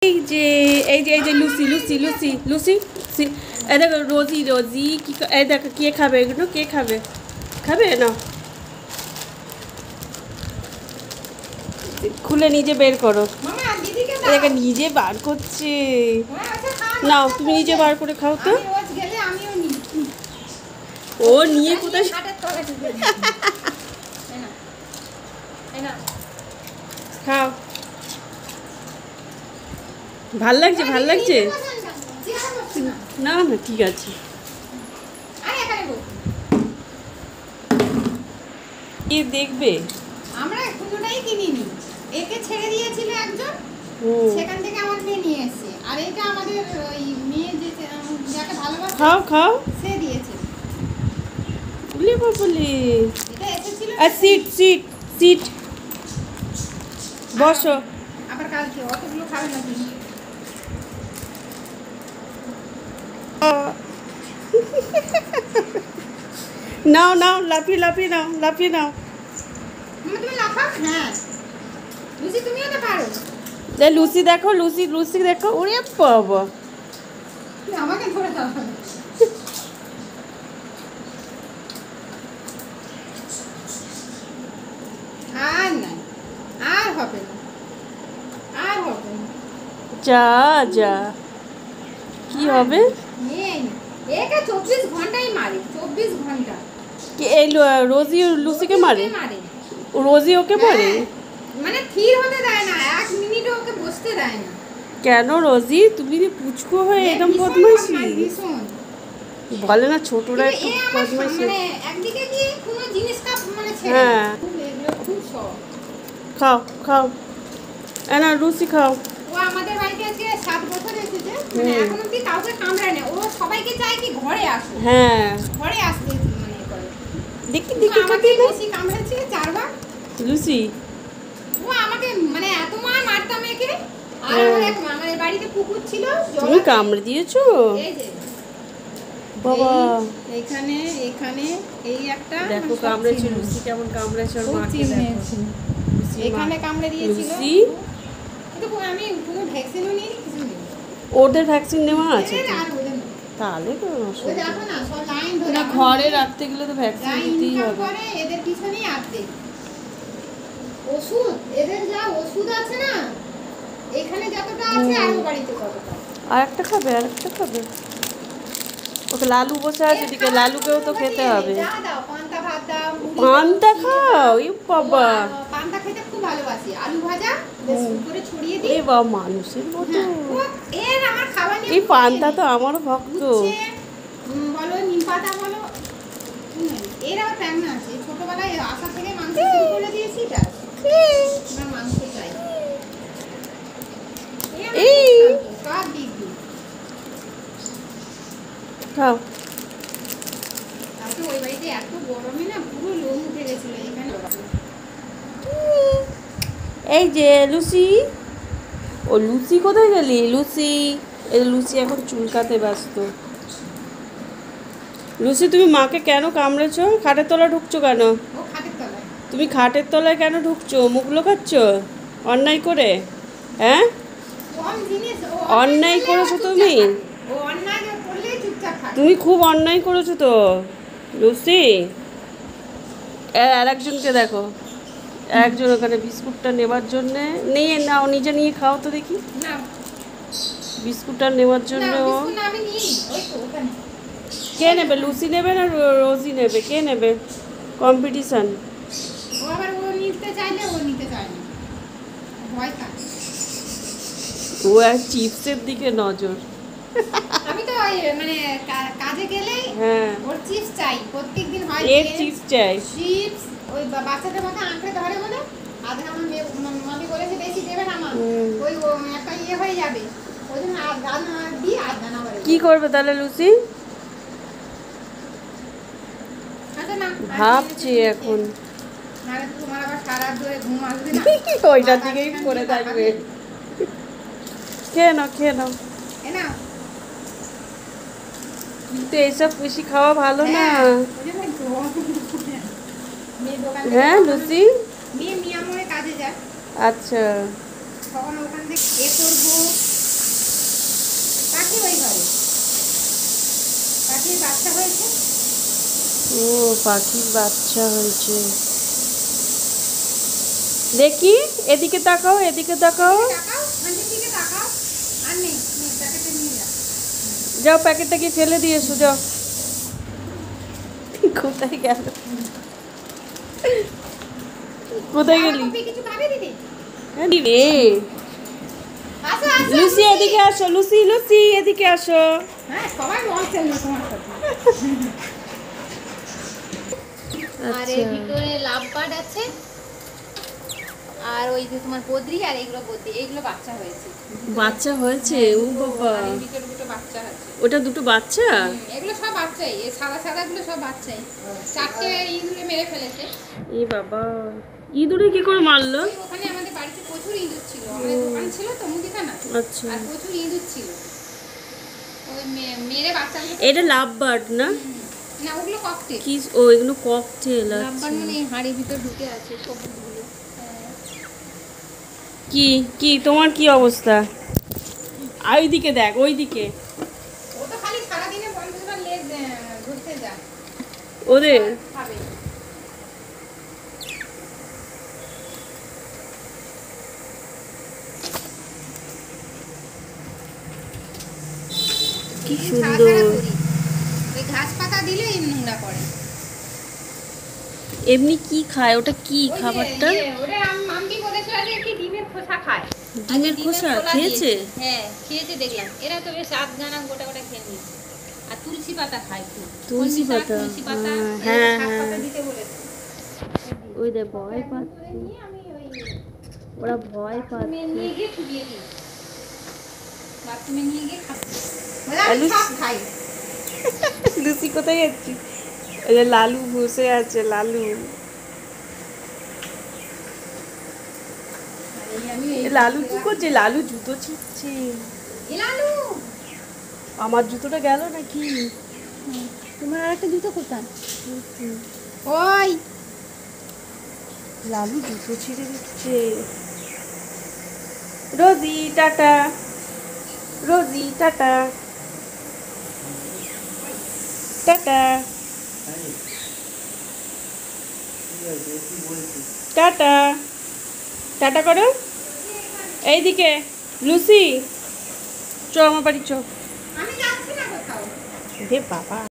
এই যে এই যে লুসি লুসি লুসি লুসি এই দেখো রোজি রোজি কি এই দেখো কে খাবে এগুলো কে খাবে খাবে না খুলে নিজে বের করো দেখো নিজে বার করছে নাও তুমি নিজে বার করে খাও তো ও নিয়ে কোথায় খাও ভাল লাগছে ভাল লাগছে না না ঠিক আছে এ দেখবে আমরা কোনোটাই কিনিনি একে ছেড়ে দিয়েছিল একজন সেখান থেকে আমার মেয়ে নিয়ে এসেছে আর এটা আমাদের ওই মেয়ে যে যাকে ভালোবাসে খাও খাও সে দিয়েছে বলে বলে এটা এসেছিল আর সিট সিট সিট বসো আবার কালকে অতগুলো খাবে না তুমি নাও নাও লাফিয়ে লাফিয়ে নাও লাফিয়ে নাও তুমি লাফাও হ্যাঁ লুচি তুমিও তো পারো লুচি দেখো লুচি লুচি দেখো ওরে বাবা আমাকে ধরে দাও আর না আর হবে না আর হবে না যা যা কি হবে একা 24 ঘন্টাই মারে 24 ঘন্টা কে এই রোজি লুচিকে মারে রোজি ওকে মারে মানে স্থির হতে দেয় না এক মিনিটও ওকে বসতে দেয় না কেন রোজি তুমি পুচকো হয়ে এরকম বদমাইশি বলে না ছোটরা একটু বদমাইশি মানে একদিকে কি কোনো জিনিস কা মানে ছেড়ে হ্যাঁ খুব শখ খাও খাও এনা লুচি খাও ও আমাদের বাড়িতে আজকে 7 বছর এসেছে মানে এখন অবধি কাউকে কামড়ায় না ও সবাইকে চায় কি ঘরে আসে হ্যাঁ ঘরে আসতে মানে করে দেখি দেখি আমাকে বেশি কামড়েছে 4 বার লুচি ও আমাকে মানে এত মারতাম একে আর আমাদের বাড়িতে কুকুর ছিল তুমি কামড়ে দিয়েছো এই যে বাবা এখানে এখানে এই একটা দেখো কামড়েছে লুচি কেমন কামড়েছে ওর মাকে দেখো এখানে কামড়ে দিয়েছিল লুচি কিন্তু আমি কোনো ভ্যাকসিনও নিইনি কিছু নেই ওদের ভ্যাকসিন নেওয়া আছে আর ওদের তাহলে তো ওই দেখো না সব লাইন ধরে না ঘরে রাখতে গেলে তো ভ্যাকসিন দিতেই হবে করে এদের পিছনেই আসবে ওষুধ এদের যা ওষুধ আছে না এখানে যতটা আছে আর ও বাড়িতে ততটা আরেকটা খাবে আরেকটা খাবে ওকে লালু বসে আছে এদিকে লালুকেও তো খেতে হবে যা দাও পান্তা ভাত দাও পান্তা খাও এই বাবা পান্তা খেতে খুব ভালোবাসি আলু ভাজা বেশ করে ছড়িয়ে দিই এই বাবা মানুষের মতো এর আমার খাবার নিয়ে এই পান্তা তো আমারও ভক্ত বলো নিম পাতা বলো এর আবার প্ল্যান আছে ছোটবেলায় আশা থেকে মাংস শুরু করে দিয়েছি তা আমার মাংস চাই এই সব দিক খাও তারপরে ওই বাড়িতে এত গরমে না পুরো লোম উঠে গেছিল এখানে এই যে লুচি ও লুচি কোথায় গেলি লুচি এই লুচি এখন চুলকাতে ব্যস্ত লুচি তুমি মাকে কেন কামড়েছো খাটের তলায় ঢুকছো কেন ও খাটের তলায় তুমি খাটের তলায় কেন ঢুকছো মুখ লোকাচ্ছ অন্যায় করে হ্যাঁ কম জিনিস অন্যায় করেছো তুমি ও অন্যায় করলে চুপচাপ থাকে তুমি খুব অন্যায় করেছো তো লুচি আর একজনকে দেখো একজন ওখানে বিস্কুটটা নেবার জন্যে নিয়ে নাও নিজে নিয়ে খাও তো দেখি না বিস্কুটটা নেওয়ার জন্য বিস্কুট আমি নিই ওই তো ওখানে কে নেবে লুচি নেবে না রোজি নেবে কে নেবে কম্পিটিশন ও আবার ও নিতে চাইলে ও নিতে চায় না ভয় থাকে ও এক চিপসের দিকে নজর আমি তো মানে কাজে গেলেই হ্যাঁ ওর চিপস চাই প্রত্যেকদিন হয় এর চিপস চাই চিপস ওই বাচ্চাদের মতো আঁকড়ে ধরে বলে আধা আমার মামি বলেছে বেশি দেবে না মা ওই একটা ইয়ে হয়ে যাবে ওই জন্য দানা দিয়ে আর দানা বাড়ে কি করবে তাহলে লুচি আচ্ছা না ভাবছি এখন নারে তোমার আবার সারা ধরে ঘুম আসবে না ওইটার দিকেই পড়ে থাকবে খেয়ে নাও না কিন্তু এইসব বেশি খাওয়া ভালো না হ্যাঁ লুচি মেয়ে মিয়ামরে কাজে যায় আচ্ছা তখন ওখান থেকে এ করবো পাখির বাচ্চা হয়েছে। ও পাখির বাচ্চা হয়েছে। দেখি এদিকে তাকাও, এদিকে তাকাও। তাকাও, হাঁড়ির দিকে তাকাও। আর নেই, প্যাকেটে নিয়ে যা। যাও প্যাকেটটা কি ফেলে দিয়ে এসো, যাও। কোথায় গেল? কোথায় গেলি? কিছু খাবে দিদি? দিদি আসো আসো লুসি এদিকে আসো, লুসি লুসি এদিকে আসো। হ্যাঁ, সবাই বলছে তোমার সাথে। আর এর ভিতরে লাভ বার্ড আছে, আর ওই যে তোমার বদ্রি, আর এগুলো বদ্রি, এগুলো বাচ্চা হয়েছে। বাচ্চা হয়েছে? ও বাবা, আর এর ভিতরে দুটো বাচ্চা আছে। ওটা দুটো বাচ্চা? এগুলো সব বাচ্চাই, এই সাদা সাদা গুলো সব বাচ্চাই। 4টে ইঁদুরে মেরে ফেলেছে। এ বাবা, ইঁদুরে কি করে মারলো? ওখানে আমাদের বাড়িতে প্রচুর ইঁদুর ছিল, আমাদের দোকান ছিল তো মুদিখানা। আচ্ছা, আর প্রচুর ইঁদুর ছিল, ওই মেরে বাচ্চাগুলো। এটা লাভ বার্ড না? না, ওগুলো ককটেল। কি? ও এগুলো ককটেল। লাভ বার্ড মানে এই হাঁড়ির ভিতর ঢুকে আছে সবগুলো। কি কি তোমার কি অবস্থা? আর ওইদিকে দেখ, ওইদিকে ও তো খালি সারাদিনে 50 বার লেজ ঘুরতে যায় ওদের। খাবে। কি সুন্দর। ওই ঘাস পাতা দিলে নোংরা করে। এমনি কি খায় ওটা? কি খাবারটা? ওরে মাম্মি বলেছিল যে কি ডিমের খোসা খায়। ডিমের খোসা খেয়েছে? হ্যাঁ, খেয়েছে দেখলাম। এরা তো বেশ আধগানা গোটা গোটা খেয়ে নিয়েছে। আর তুলসী পাতা খায় খুব। তুলসী পাতা? তুলসী পাতা, হ্যাঁ শাক হ্যাঁ, পাতা দিতে বলেছে। ওই দে ভয় পাচ্ছে, আমি ওই ওরা ভয় পাচ্ছে। নিয়ে গিয়ে ছুটিয়ে দিই, বাথরুমে নিয়ে গিয়ে খাচ্ছি। সব খাই। লুচি কোথায় যাচ্ছিস? ওই যে লালু বসে আছে, লালু। লালু কি করছে? লালু জুতো ছিঁড়ছে। লালু, আমার জুতোটা গেল নাকি? তোমার আরেকটা জুতো কোথায়? ওই লালু জুতো ছিঁড়ে দিচ্ছে। Rosie tata, Rosie tata, tata tata, tata করো। এইদিকে লুসি, চ আমার বাড়ি চ। আমি যাচ্ছি না কোথাও। রে বাবা।